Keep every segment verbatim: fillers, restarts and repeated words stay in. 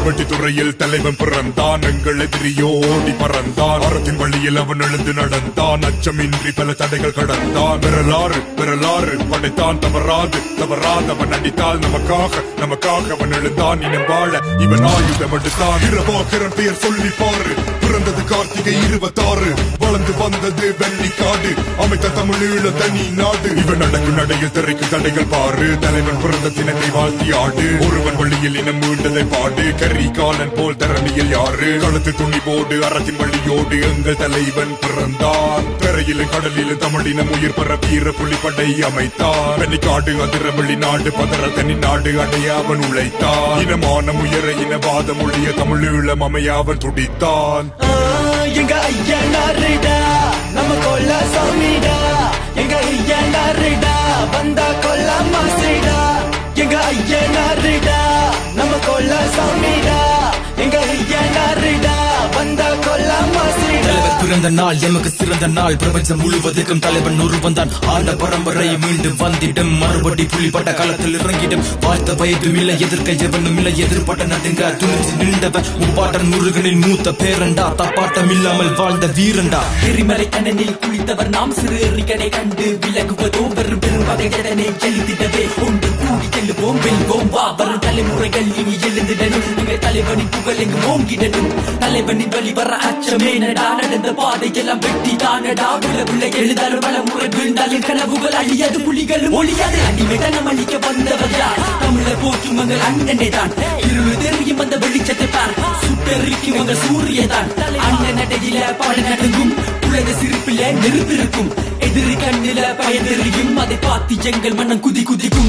வெட்டி துறையில் தலைவன் பிறந்தான், எங்கள் எதிரியோ ஓடி பறந்தான். அறத்தின் வழியில் அவன் எழுந்து நடந்தான், அச்சமின்றி பல தடைகள் கடந்தான். விரலாறு விரலாறு படைத்தான், தவறாது தவறாதவன் அடித்தால் நமக்காக நமக்காக அவன் எழுந்தான். இனம் வாழ இவன் ஆயுதம் எடுத்தான். பிரபாகரன் பெயர் சொல்லி பாரு, பிறந்தது கார்த்திகை இருபத்தாறு, வளர்ந்து வந்தது வெள்ளிக்காடு, அமைத்த தமிழீழ தனி நாடு. இவன் நடக்கும் நடையில் திரைக்கு தடைகள் பாரு, தலைவன் பிறந்த தினத்தை வாழ்த்தி ஆடு. ஒருவன் வழியில் இனம் மீண்டதை பாடு, கரி காலன் போல் தரணியில் யாரு. களத்து துணி போடு, அறத்தின் வழியோடு, எங்கள் தலைவன் பிறந்தான். கரையிலும் கடலிலும் தமிழினம் உயிர் பெற வீர புலிப்படை அமைத்தான். வெள்ளிக்காடு அதிர வெளிநாடு, பதற தனி நாடு அடைய அவன் உழைத்தான். இனமான உயர இனவாதம் ஒழிய தமிழீழம் அமைய அவன் துடித்தான். எங்க ஐயனாருடா நம்ம கொல்ல சாமிடா, எங்க ஐயனாருடா வந்தா கொல்ல மாசிடா. எங்க ஐயனாருடா நம்ம கொல்ல சாமிடா, எங்க ஐயனாருடா வந்தா கொல்ல மாசிடா. பிறந்த நாள் எமக்கு சிறந்த நாள், பிரபஞ்சம் முழுவதுக்கும் தலைவன் ஒருவன் தான். ஆண்ட பரம்பரை மீண்டும் வந்திடும், மறுபடி புலிப்பட்ட காலத்தில் இறங்கிடும். வாழ்த்த வயதும் இல்லை, எதிர்க்க எவனும் இல்லை, எதிர்பட்ட நடுங்க துணிஞ்சு நின்றவன் முப்பாட்டன் முருகனின் மூத்த பேரண்டா. தப்பாட்டம் இல்லாமல் வாழ்ந்த வீரண்டா. எரிமலை கண்ணனில் குளித்தவர் நாம், சிறு எறிகனை கண்டு விலகுவதோ வெறும் பெரும் வகைகளை எழுதிடவே. ஒன்று கூடி செல்லுவோம் வெல்வோம் வா, வரும் தலைமுறைகள் இனி எழுந்திடனும். எங்கள் தலைவனின் புகழ் எங்கும் ஓங்கிடனும். தலைவனின் வழி வர அச்சமே நடா, நடந்த பாதை எல்லாம் வெட்டி தானடா. உள்ள உள்ள எழுதாலும் பல முறை வீழ்ந்தாலும் கனவுகள் அழியாது, புலிகளும் ஒழியாது. அடிமைதனம் அழிக்க வந்தவர் யார்? தமிழர் போற்றும் எங்கள் அண்ணனே தான். இருள் தெரியும் அந்த வெளிச்சத்தை பார், சுட்டெரிக்கும் எங்கள் சூரியதான். அண்ணன் நடையில பல நடுங்கும், உலக சிரிப்பில நெருப்பிருக்கும். எதிரி கண்ணில பயனெறியும், அதை பார்த்து எங்கள் மனம் குதி குதிக்கும்.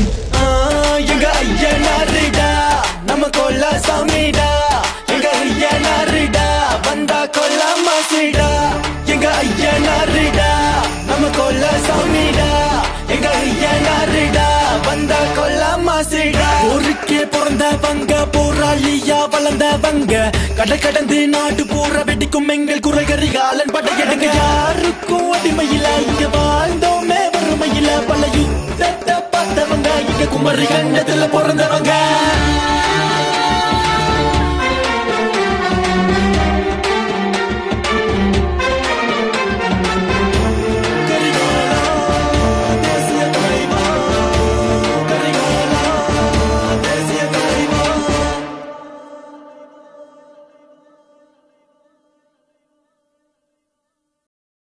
எங்க ஐயனாருடா நம்ம கொல்ல சாமிடா, எங்க ஐயனாருடா வந்தா கொல்ல மாசிடா. எங்க ஐயனாருடா நம்ம கொல்ல சாமிடா, எங்க ஐயனாருடா வந்தா கொல்ல மாசிடா. போருக்கே பிறந்தவங்க, போராளியா வளர்ந்தவங்க, கடை கடந்து நாடு போற வெடிக்கும் எங்கள் குறைகரிகாலன் படையெடுங்க. யாருக்கும் அடிமையில இங்க வாழ்ந்தோமே வறுமையில, பல யுத்தத்தை பார்த்தவங்க, இங்க குமரி கண்டத்துல பிறந்தவங்க.